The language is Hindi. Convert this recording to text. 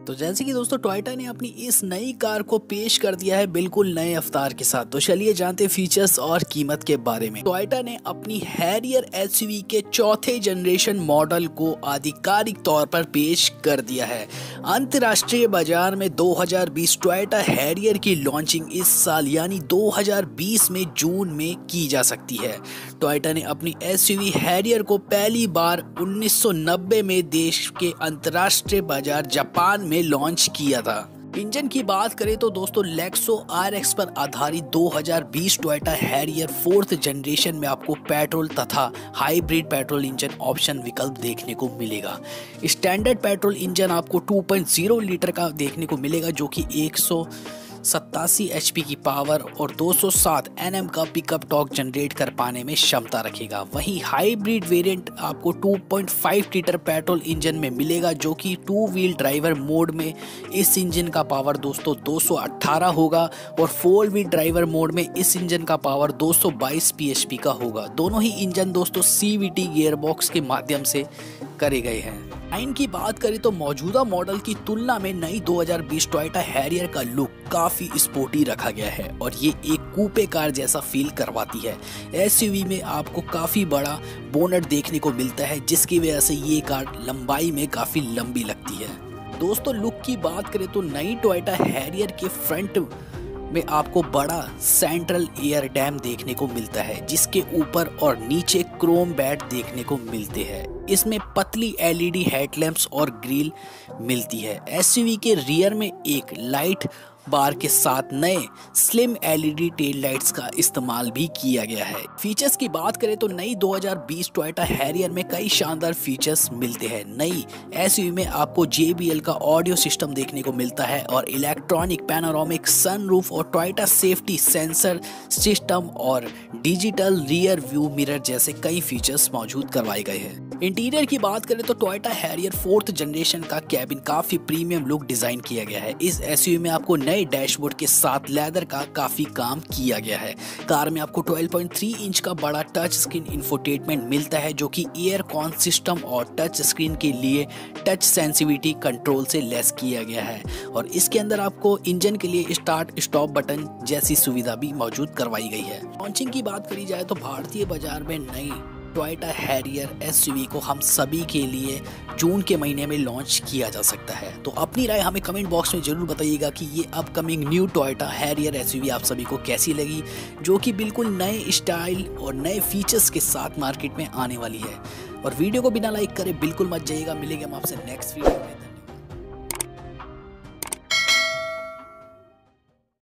तो जैसे कि दोस्तों टोयोटा ने अपनी इस नई कार को पेश कर दिया है बिल्कुल नए अवतार के साथ। तो चलिए जानते फीचर्स और कीमत के बारे में। टोयोटा ने अपनी हैरियर एसयूवी के चौथे जनरेशन मॉडल को आधिकारिक तौर पर पेश कर दिया है। अंतर्राष्ट्रीय बाजार में 2020 टोयोटा हैरियर की लॉन्चिंग इस साल यानी 2020 में जून में की जा सकती है। टोयोटा ने अपनी एसयूवी हैरियर को पहली बार 1990 में देश के अंतर्राष्ट्रीय बाजार जापान में लॉन्च किया था। इंजन की बात करें तो दोस्तों लेक्सो RX पर आधारित 2020 टोयोटा हैरियर 4th जनरेशन में आपको पेट्रोल तथा हाइब्रिड पेट्रोल इंजन ऑप्शन विकल्प देखने को मिलेगा। स्टैंडर्ड पेट्रोल इंजन आपको 2.0 लीटर का देखने को मिलेगा जो कि 187 HP की पावर और 207 Nm का पिकअप टॉर्क जनरेट कर पाने में क्षमता रखेगा। वहीं हाइब्रिड वेरिएंट आपको 2.5 लीटर पेट्रोल इंजन में मिलेगा जो कि 2 व्हील ड्राइवर मोड में इस इंजन का पावर दोस्तों 218 होगा और 4 व्हील ड्राइवर मोड में इस इंजन का पावर 222 PHP का होगा। दोनों ही इंजन दोस्तों CVT गियरबॉक्स के माध्यम से करे गए हैं। लाइन की बात करें तो मौजूदा मॉडल की तुलना में नई 2020 टोयोटा हैरियर का लुक काफी स्पोर्टी रखा गया है और ये एक कूपे कार जैसा फील करवाती है। एसयूवी में आपको काफी बड़ा बोनट देखने को मिलता है जिसकी वजह से ये कार लंबाई में काफी लंबी लगती है। दोस्तों लुक की बात करें तो नई टोयोटा हैरियर के फ्रंट में आपको बड़ा सेंट्रल एयर डैम देखने को मिलता है जिसके ऊपर और नीचे क्रोम बैट देखने को मिलते हैं। इसमें पतली LED हेडलैम्प्स और ग्रिल मिलती है। एसयूवी के रियर में एक लाइट बार के साथ नए स्लिम LED टेल लाइट्स का इस्तेमाल भी किया गया है। फीचर्स की बात करें तो नई 2020 टोयोटा हैरियर में कई शानदार फीचर्स मिलते हैं। नई एसयूवी में आपको JBL का ऑडियो सिस्टम देखने को मिलता है और इलेक्ट्रॉनिक पैनोरामिक सनरूफ और टोयोटा सेफ्टी सेंसर सिस्टम और डिजिटल रियर व्यू मिरर जैसे कई फीचर्स मौजूद करवाए गए हैं। इंटीरियर की बात करें तो टोयोटा हैरियर 4th जनरेशन का कैबिन काफी प्रीमियम लुक डिजाइन किया गया है। इस एसयूवी में आपको नए डैशबोर्ड के साथ लेदर का काफी काम किया गया है। कार में आपको 12.3 इंच का बड़ा टच स्क्रीन इंफोटेनमेंट मिलता है जो कि एयर कॉन सिस्टम और टच स्क्रीन के लिए टच सेंसिटिविटी कंट्रोल से लेस किया गया है और इसके अंदर आपको इंजन के लिए स्टार्ट स्टॉप बटन जैसी सुविधा भी मौजूद करवाई गई है। लॉन्चिंग की बात करी जाए तो भारतीय बाजार में नई टोयोटा हैरियर एसयूवी को हम सभी के लिए जून के महीने में लॉन्च किया जा सकता है। तो अपनी राय हमें कमेंट बॉक्स में जरूर बताइएगा कि ये upcoming new Toyota Harrier SUV आप सभी को कैसी लगी, जो कि बिल्कुल नए स्टाइल और नए फीचर्स के साथ मार्केट में आने वाली है। और वीडियो को बिना लाइक करे बिल्कुल मत जाइएगा। मिलेंगे हम आपसे नेक्स्ट वीडियो में।